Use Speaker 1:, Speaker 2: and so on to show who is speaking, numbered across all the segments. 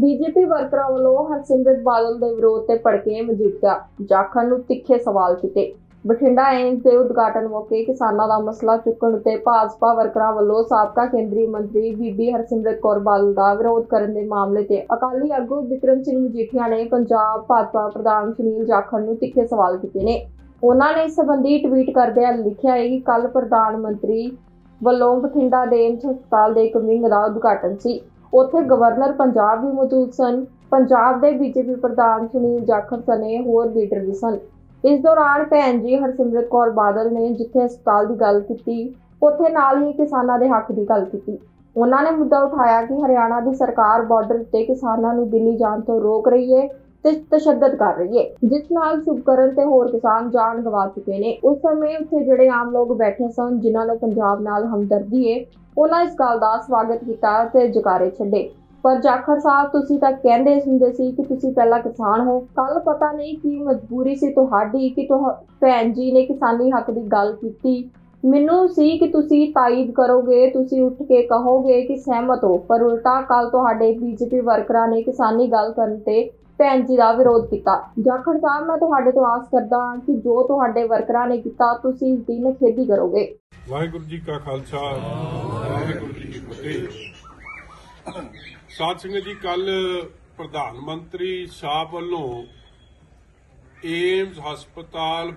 Speaker 1: BJP वर्करां ਵੱਲੋਂ हरसिमरत बादल ਦੇ ਵਿਰੋਧ ਤੇ ਭੜਕੇ ਮਜੀਠੀਆ ਜਾਖੜ ਨੂੰ ਤਿੱਖੇ ਸਵਾਲ ਕੀਤੇ। ਬਠਿੰਡਾ ਏਮਜ਼ ਦੇ ਉਦਘਾਟਨ ਮੌਕੇ ਕਿਸਾਨਾਂ ਦਾ ਮਸਲਾ ਚੁੱਕਣ ਤੇ ਭਾਜਪਾ ਵਰਕਰਾਂ ਵੱਲੋਂ ਸਾਬਕਾ ਕੇਂਦਰੀ ਮੰਤਰੀ ਬੀਬੀ ਹਰਸਿਮਰਤ ਕੌਰ ਬਾਦਲ ਦਾ ਵਿਰੋਧ ਕਰਨ ਦੇ ਮਾਮਲੇ ਤੇ ਅਕਾਲੀ ਆਗੂ ਬਿਕਰਮ ਸਿੰਘ ਮਜੀਠੀਆ ਨੇ ਪੰਜਾਬ ਭਾਜਪਾ ਪ੍ਰਧਾਨ ਸੁਨੀਲ ਜਾਖੜ ਨੂੰ ਤਿੱਖੇ ਸਵਾਲ ਕੀਤੇ ਨੇ। ਉਹਨਾਂ ਨੇ ਇਸ ਸੰਬੰਧੀ ਟਵੀਟ ਕਰਦਿਆਂ ਲਿਖਿਆ ਹੈ ਕਿ ਕੱਲ ਪ੍ਰਧਾਨ ਮੰਤਰੀ ਵੱਲੋਂ ਬਠਿੰਡਾ ਦੇ ਏਮਜ਼ ਹਸਪਤਾਲ ਦੇ ਇੱਕ ਵਿੰਗ ਦਾ ਉਦਘਾਟਨ ਸੀ। ਉੱਥੇ ਗਵਰਨਰ ਪੰਜਾਬ ਵੀ ਮੌਜੂਦ ਸਨ। ਪੰਜਾਬ ਦੇ ਬੀਜੇਪੀ ਪ੍ਰਧਾਨ ਸੁਨੀਲ ਜਾਖੜ ਸਣੇ ਹੋਰ ਲੀਡਰ ਵੀ ਸਨ। ਇਸ ਦੌਰਾਨ ਭੈਣ ਜੀ ਹਰਸਿਮਰਤ ਕੌਰ ਬਾਦਲ ਨੇ ਜਿੱਥੇ ਹਸਪਤਾਲ ਦੀ ਗੱਲ ਕੀਤੀ, ਉੱਥੇ ਨਾਲ ਹੀ ਕਿਸਾਨਾਂ ਦੇ ਹੱਕ ਦੀ ਗੱਲ ਕੀਤੀ। ਉਹਨਾਂ ਨੇ ਮੁੱਦਾ ਉਠਾਇਆ ਕਿ ਹਰਿਆਣਾ ਦੀ ਸਰਕਾਰ ਬਾਰਡਰ ਉੱਤੇ ਕਿਸਾਨਾਂ ਨੂੰ ਦਿੱਲੀ ਜਾਣ ਤੋਂ ਰੋਕ ਰਹੀ ਹੈ ਤੇ ਤਸ਼ੱਦਦ ਕਰ ਰਹੀ ਹੈ, ਜਿਸ ਨਾਲ ਸ਼ੁਭਕਰਨ ਤੇ ਹੋਰ ਕਿਸਾਨ ਜਾਨ ਗਵਾ ਚੁੱਕੇ ਨੇ। ਉਸ ਸਮੇਂ ਉੱਥੇ ਜਿਹੜੇ ਆਮ ਲੋਕ ਬੈਠੇ ਸਨ, ਜਿਨ੍ਹਾਂ ਨੂੰ ਪੰਜਾਬ ਨਾਲ ਹਮਦਰਦੀ ਹੈ, ਉਹਨਾਂ ਇਸ ਗੱਲ ਦਾ ਸਵਾਗਤ ਕੀਤਾ ਤੇ ਜਕਾਰੇ ਛੱਡੇ। ਪਰ ਜਾਖੜ ਸਾਹਿਬ, ਤੁਸੀਂ ਤਾਂ ਕਹਿੰਦੇ ਹੁੰਦੇ ਸੀ ਕਿ ਤੁਸੀਂ ਪਹਿਲਾਂ ਕਿਸਾਨ ਹੋ। ਕੱਲ ਪਤਾ ਨਹੀਂ ਕੀ ਮਜਬੂਰੀ ਸੀ ਤੁਹਾਡੀ ਕਿ ਭੈਣ ਜੀ ਨੇ ਕਿਸਾਨੀ ਹੱਕ ਦੀ ਗੱਲ ਕੀਤੀ। ਮੈਨੂੰ ਸੀ ਕਿ ਤੁਸੀਂ ਤਾਇਦ ਕਰੋਗੇ, ਤੁਸੀਂ ਉੱਠ ਕੇ ਕਹੋਗੇ ਕਿ ਸਹਿਮਤ ਹੋ, ਪਰ ਉਲਟਾ ਕੱਲ ਤੁਹਾਡੇ ਬੀਜੇਪੀ ਵਰਕਰਾਂ ਨੇ ਕਿਸਾਨੀ ਗੱਲ ਕਰਨ ਤੇ ਭੈਣ ਜੀ ਦਾ ਵਿਰੋਧ ਕੀਤਾ। ਜਾਖੜ ਸਾਹਿਬ, ਮੈਂ ਤੁਹਾਡੇ ਤੋਂ ਆਸ ਕਰਦਾ ਹਾਂ ਕਿ ਜੋ ਤੁਹਾਡੇ ਵਰਕਰਾਂ ਨੇ ਕੀਤਾ ਤੁਸੀਂ ਇਸ ਦੀ ਨਿਖੇਧੀ ਕਰੋਗੇ।
Speaker 2: ਵਾਹਿਗੁਰੂ ਜੀ ਕਾ ਖਾਲਸਾ, ਵਾਹਿਗੁਰੂ ਜੀ ਕੀ ਫਤਿਹ। ਸਾਧ ਸੰਗਤ ਜੀ, ਕੱਲ ਪ੍ਰਧਾਨ ਮੰਤਰੀ ਸਾਹਿਬ ਵੱਲੋਂ ਏਮਜ਼ ਹਸਪਤਾਲ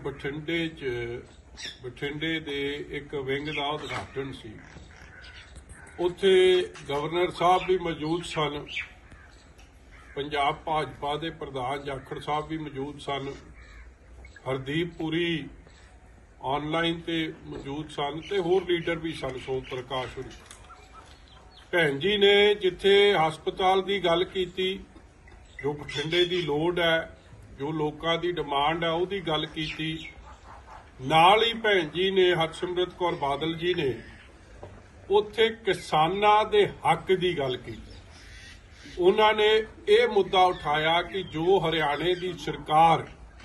Speaker 2: ਬਠਿੰਡੇ ਦੇ ਇੱਕ ਵਿੰਗ ਦਾ ਉਦਘਾਟਨ ਸੀ। ਉੱਥੇ ਗਵਰਨਰ ਸਾਹਿਬ ਵੀ ਮੌਜੂਦ ਸਨ, ਪੰਜਾਬ ਭਾਜਪਾ ਦੇ ਪ੍ਰਧਾਨ ਜਾਖੜ ਸਾਹਿਬ ਵੀ ਮੌਜੂਦ ਸਨ, ਹਰਦੀਪ ਪੁਰੀ ਆਨਲਾਈਨ ਤੇ ਮੌਜੂਦ ਸਨ ਤੇ ਹੋਰ ਲੀਡਰ ਵੀ ਸਨ, ਸੋਮ ਪ੍ਰਕਾਸ਼ ਹੋਰੀ। ਭੈਣ ਜੀ ਨੇ ਜਿੱਥੇ ਹਸਪਤਾਲ ਦੀ ਗੱਲ ਕੀਤੀ, ਜੋ ਬਠਿੰਡੇ ਦੀ ਲੋੜ ਹੈ, ਜੋ ਲੋਕਾਂ ਦੀ ਡਿਮਾਂਡ ਹੈ, ਉਹਦੀ ਗੱਲ ਕੀਤੀ। ਨਾਲ ਹੀ ਭੈਣ ਜੀ ਨੇ, ਹਰਸਿਮਰਤ ਕੌਰ ਬਾਦਲ ਜੀ ਨੇ, ਉੱਥੇ ਕਿਸਾਨਾਂ ਦੇ ਹੱਕ ਦੀ ਗੱਲ ਕੀਤੀ। ਉਹਨਾਂ ਨੇ ਇਹ ਮੁੱਦਾ ਉਠਾਇਆ ਕਿ ਜੋ ਹਰਿਆਣੇ ਦੀ ਸਰਕਾਰ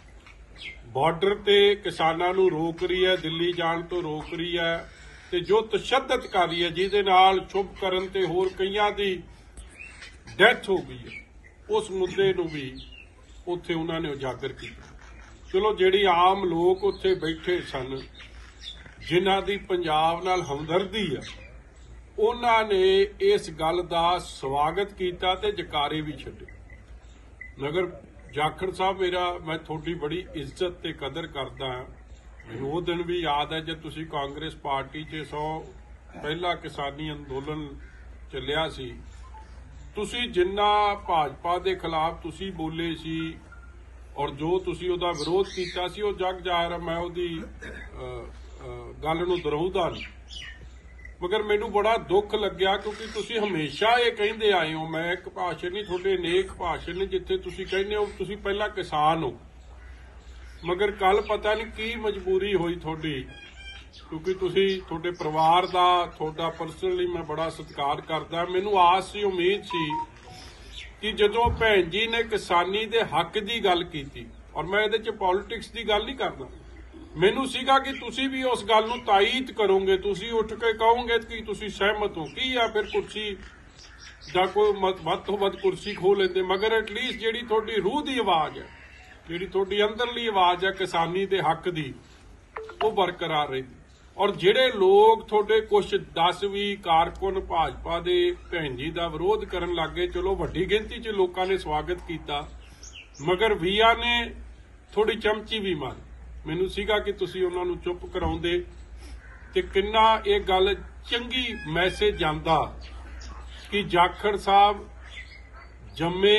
Speaker 2: ਬਾਰਡਰ ਤੇ ਕਿਸਾਨਾਂ ਨੂੰ ਰੋਕ ਰਹੀ ਹੈ, ਦਿੱਲੀ ਜਾਣ ਤੋਂ ਰੋਕ ਰਹੀ ਹੈ, ਤੇ ਜੋ ਤਸ਼ੱਦਦ ਕਰ ਰਹੀ ਹੈ, ਜਿਹਦੇ ਨਾਲ ਸ਼ੁਭਕਰਨ ਤੇ ਹੋਰ ਕਈਆਂ ਦੀ ਡੈਥ ਹੋ ਗਈ ਹੈ, ਉਸ ਮੁੱਦੇ ਨੂੰ ਵੀ ਉੱਥੇ ਉਹਨਾਂ ਨੇ ਉਜਾਗਰ ਕੀਤਾ। ਚਲੋ, ਜਿਹੜੀ ਆਮ ਲੋਕ ਉੱਥੇ ਬੈਠੇ ਸਨ, ਜਿਨ੍ਹਾਂ ਦੀ ਪੰਜਾਬ ਨਾਲ ਹਮਦਰਦੀ ਹੈ, ਉਹਨਾਂ ਨੇ ਇਸ ਗੱਲ ਦਾ ਸਵਾਗਤ ਕੀਤਾ ਤੇ ਜਕਾਰੇ ਵੀ ਛੱਡੇ। ਮਗਰ ਜਾਖੜ ਸਾਹਿਬ, ਮੈਂ ਤੁਹਾਡੀ ਬੜੀ ਇੱਜ਼ਤ ਤੇ ਕਦਰ ਕਰਦਾ ਹਾਂ। ਮੈਨੂੰ ਉਹ ਦਿਨ ਵੀ ਯਾਦ ਹੈ ਜਦ ਤੁਸੀਂ ਕਾਂਗਰਸ ਪਾਰਟੀ 'ਚ ਪਹਿਲਾ ਕਿਸਾਨੀ ਅੰਦੋਲਨ ਚੱਲਿਆ ਸੀ। ਤੁਸੀਂ ਜਿੰਨਾ ਭਾਜਪਾ ਦੇ ਖਿਲਾਫ ਤੁਸੀਂ ਬੋਲੇ ਸੀ ਔਰ ਜੋ ਤੁਸੀਂ ਉਹਦਾ ਵਿਰੋਧ ਕੀਤਾ ਸੀ, ਉਹ ਜਗ ਜ਼ਾਹਿਰ ਹੈ। ਮੈਂ ਉਹਦੀ ਗੱਲ ਨੂੰ ਦੁਹਰਾਉਂਦਾ ਨਹੀਂ, ਮਗਰ ਮੈਨੂੰ ਬੜਾ ਦੁੱਖ ਲੱਗਿਆ ਕਿਉਂਕਿ ਤੁਸੀਂ ਹਮੇਸ਼ਾ ਇਹ ਕਹਿੰਦੇ ਆਏ ਹੋ। ਮੈਂ ਇੱਕ ਭਾਸ਼ਣ ਨਹੀਂ, ਤੁਹਾਡੇ ਅਨੇਕ ਭਾਸ਼ਣ ਨੇ ਜਿੱਥੇ ਤੁਸੀਂ ਕਹਿੰਦੇ ਹੋ ਤੁਸੀਂ ਪਹਿਲਾਂ ਕਿਸਾਨ ਹੋ। ਮਗਰ ਕੱਲ ਪਤਾ ਨਹੀਂ ਕੀ ਮਜਬੂਰੀ ਹੋਈ ਤੁਹਾਡੀ, ਕਿਉਂਕਿ ਤੁਹਾਡੇ ਪਰਿਵਾਰ ਦਾ, ਤੁਹਾਡਾ ਪਰਸਨਲੀ ਮੈਂ ਬੜਾ ਸਤਿਕਾਰ ਕਰਦਾ। ਮੈਨੂੰ ਆਸ ਸੀ, ਉਮੀਦ ਸੀ ਕਿ ਜਦੋਂ ਭੈਣ ਜੀ ਨੇ ਕਿਸਾਨੀ ਦੇ ਹੱਕ ਦੀ ਗੱਲ ਕੀਤੀ, ਔਰ ਮੈਂ ਇਹਦੇ 'ਚ ਪੋਲਿਟਿਕਸ ਦੀ ਗੱਲ ਨਹੀਂ ਕਰਦਾ, ਮੈਨੂੰ ਸੀਗਾ ਕਿ ਤੁਸੀਂ ਵੀ ਉਸ ਗੱਲ ਨੂੰ ਤਾਇਦ ਕਰੋਗੇ, ਤੁਸੀਂ ਉੱਠ ਕੇ ਕਹੋਗੇ ਕਿ ਤੁਸੀਂ ਸਹਿਮਤ ਹੋ। ਕੀ ਆ ਫਿਰ ਕੁਰਸੀ ਜਾਂ ਕੋਈ ਵੱਧ ਤੋਂ ਵੱਧ ਕੁਰਸੀ ਖੋਹ ਲੈਂਦੇ, ਮਗਰ ਐਟਲੀਸਟ ਜਿਹੜੀ ਤੁਹਾਡੀ ਰੂਹ ਦੀ ਆਵਾਜ਼ ਹੈ, ਜਿਹੜੀ ਤੁਹਾਡੀ ਅੰਦਰਲੀ ਆਵਾਜ਼ ਹੈ ਕਿਸਾਨੀ ਦੇ ਹੱਕ ਦੀ, ਉਹ ਬਰਕਰਾਰ ਰਹੀ। ਔਰ ਜਿਹੜੇ ਲੋਕ ਤੁਹਾਡੇ ਕੁਝ 10-20 ਕਾਰਕੁਨ ਭਾਜਪਾ ਦੇ ਭੈਣ ਜੀ ਦਾ ਵਿਰੋਧ ਕਰਨ ਲੱਗੇ, ਚਲੋ ਵੱਡੀ ਗਿਣਤੀ 'ਚ ਲੋਕਾਂ ਨੇ ਸਵਾਗਤ ਕੀਤਾ, ਮਗਰ ਵੀਆ ਨੇ ਥੋੜੀ ਚਮਚੀ ਵੀ ਮਾਰੀ। ਮੈਨੂੰ ਸੀਗਾ ਕਿ ਤੁਸੀਂ ਉਹਨਾਂ ਨੂੰ ਚੁੱਪ ਕਰਾਉਂਦੇ ਤੇ ਕਿੰਨਾ ਇਹ ਗੱਲ ਚੰਗੀ ਮੈਸੇਜ ਜਾਂਦਾ ਕਿ ਜਾਖੜ ਸਾਹਿਬ ਜੰਮੇ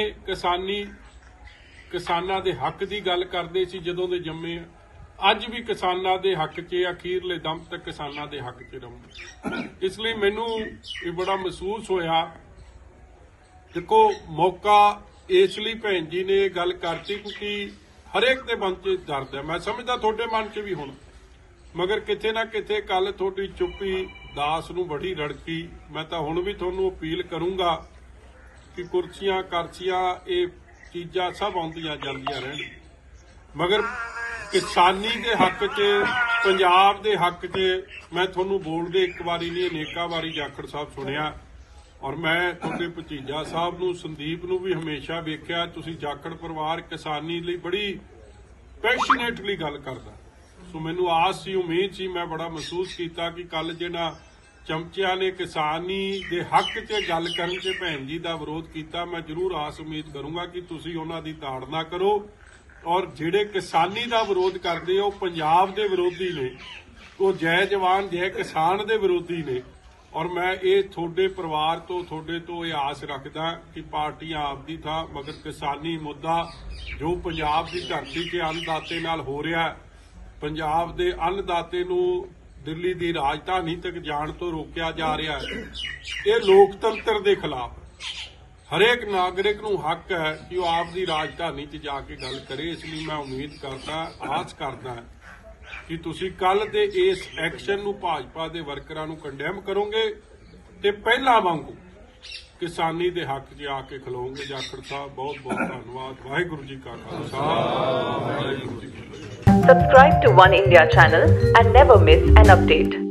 Speaker 2: ਕਿਸਾਨਾਂ ਦੇ ਹੱਕ ਦੀ ਗੱਲ ਕਰਦੇ ਸੀ ਜਦੋਂ ਦੇ ਜੰਮੇ। ਅੱਜ ਵੀ ਕਿਸਾਨਾਂ ਦੇ ਹੱਕ 'ਚ, ਅਖੀਰਲੇ ਦਮ ਤੱਕ ਕਿਸਾਨਾਂ ਦੇ ਹੱਕ 'ਚ ਰਹੂੰਗੇ। ਇਸ ਲਈ ਮੈਨੂੰ ਇਹ ਬੜਾ ਮਹਿਸੂਸ ਹੋਇਆ। ਦੇਖੋ, ਮੌਕਾ ਇਸ ਲਈ ਭੈਣ ਜੀ ਨੇ ਇਹ ਗੱਲ ਕਰਤੀ ਕਿਉਂਕਿ ਹਰੇਕ ਦੇ ਮਨ 'ਚ ਦਰਦ ਹੈ। ਮੈਂ ਸਮਝਦਾ ਤੁਹਾਡੇ ਮਨ 'ਚ ਵੀ ਹੋਣਾ, ਮਗਰ ਕਿਤੇ ਨਾ ਕਿਤੇ ਕੱਲ ਤੁਹਾਡੀ ਚੁੱਪੀ ਦਾਸ ਨੂੰ ਬੜੀ ਰੜਕੀ। ਮੈਂ ਤਾਂ ਹੁਣ ਵੀ ਤੁਹਾਨੂੰ ਅਪੀਲ ਕਰੂੰਗਾ ਕਿ ਕੁਰਸੀਆਂ, ਕਰਸੀਆਂ, ਇਹ ਚੀਜ਼ਾਂ ਸਭ ਆਉਂਦੀਆਂ ਜਾਂਦੀਆਂ ਰਹਿਣ, ਮਗਰ ਕਿਸਾਨੀ ਦੇ ਹੱਕ 'ਚ, ਪੰਜਾਬ ਦੇ ਹੱਕ 'ਚ ਮੈਂ ਤੁਹਾਨੂੰ ਬੋਲਦੇ ਇੱਕ ਵਾਰੀ ਨਹੀਂ ਅਨੇਕਾਂ ਵਾਰੀ ਜਾਖੜ ਸਾਹਿਬ ਸੁਣਿਆ। ਔਰ ਮੈਂ ਤੁਹਾਡੇ ਭਤੀਜਾ ਸਾਹਿਬ ਨੂੰ ਸੰਦੀਪ ਨੂੰ ਵੀ ਹਮੇਸ਼ਾ ਵੇਖਿਆ ਤੁਸੀਂ ਜਾਖੜ ਪਰਿਵਾਰ ਕਿਸਾਨੀ ਲਈ ਬੜੀ ਪੈਸ਼ਨੇਟਲੀ ਗੱਲ ਕਰਦਾ। ਸੋ ਮੈਨੂੰ ਆਸ ਸੀ, ਉਮੀਦ ਸੀ, ਮੈਂ ਬੜਾ ਮਹਿਸੂਸ ਕੀਤਾ ਕਿ ਕੱਲ ਜਿਹੜਾ ਚਮਚਿਆਂ ਨੇ ਕਿਸਾਨੀ ਦੇ ਹੱਕ 'ਚ ਗੱਲ ਕਰਨ 'ਚ ਭੈਣ ਜੀ ਦਾ ਵਿਰੋਧ ਕੀਤਾ, ਮੈਂ ਜ਼ਰੂਰ ਆਸ ਉਮੀਦ ਕਰੂੰਗਾ ਕਿ ਤੁਸੀਂ ਉਹਨਾਂ ਦੀ ਤਾੜਨਾ ਕਰੋ। ਔਰ ਜਿਹੜੇ ਕਿਸਾਨੀ ਦਾ ਵਿਰੋਧ ਕਰਦੇ ਉਹ ਪੰਜਾਬ ਦੇ ਵਿਰੋਧੀ ਨੇ, ਉਹ ਜੈ ਜਵਾਨ ਜੈ ਕਿਸਾਨ ਦੇ ਵਿਰੋਧੀ ਨੇ। ਔਰ ਮੈਂ ਇਹ ਤੁਹਾਡੇ ਪਰਿਵਾਰ ਤੋਂ, ਤੁਹਾਡੇ ਤੋਂ ਇਹ ਆਸ ਰੱਖਦਾ ਕਿ ਪਾਰਟੀਆਂ ਆਪਦੀ ਥਾਂ, ਮਗਰ ਕਿਸਾਨੀ ਮੁੱਦਾ ਜੋ ਪੰਜਾਬ ਦੀ ਧਰਤੀ 'ਤੇ ਅੰਨਦਾਤੇ ਨਾਲ ਹੋ ਰਿਹਾ, ਪੰਜਾਬ ਦੇ ਅੰਨਦਾਤੇ ਨੂੰ ਦਿੱਲੀ ਦੀ ਰਾਜਧਾਨੀ ਤੱਕ ਜਾਣ ਤੋਂ ਰੋਕਿਆ ਜਾ ਰਿਹਾ ਹੈ, ਇਹ ਲੋਕਤੰਤਰ ਦੇ ਖਿਲਾਫ। ਹਰੇਕ ਨਾਗਰਿਕ ਨੂੰ ਹੱਕ ਹੈ ਕਿ ਉਹ ਆਪ ਦੀ ਰਾਜਧਾਨੀ 'ਚ ਜਾ ਕੇ ਗੱਲ ਕਰੇ। ਇਸ ਲਈ ਮੈਂ ਉਮੀਦ ਕਰਦਾ, ਆਸ ਕਰਦਾ ਕਿ ਤੁਸੀਂ ਕੱਲ ਦੇ ਇਸ ਐਕਸ਼ਨ ਨੂੰ ਭਾਜਪਾ ਦੇ ਵਰਕਰਾਂ ਨੂੰ ਕੰਡੈਮ ਕਰੋਗੇ ਤੇ ਪਹਿਲਾਂ ਵਾਂਗੂ ਕਿਸਾਨੀ ਦੇ ਹੱਕ 'ਚ ਆ ਕੇ ਖਲੋਗੇ। ਜਾਖੜ ਸਾਹਿਬ ਬਹੁਤ ਬਹੁਤ ਧੰਨਵਾਦ। ਵਾਹਿਗੁਰੂ ਜੀ ਕਾ ਖਾਲਸਾ, ਵਾਹਿਗੁਰੂ ਜੀ ਕੀ ਫਤਿਹ।
Speaker 3: Subscribe to One India channel and never miss an update.